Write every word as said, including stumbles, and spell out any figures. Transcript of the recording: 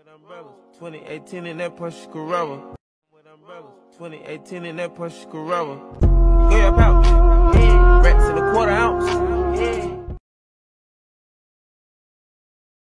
umbrellas. twenty eighteen in that Porsche Carrera. With umbrellas. twenty eighteen in that Porsche Carrera. Go your pouch.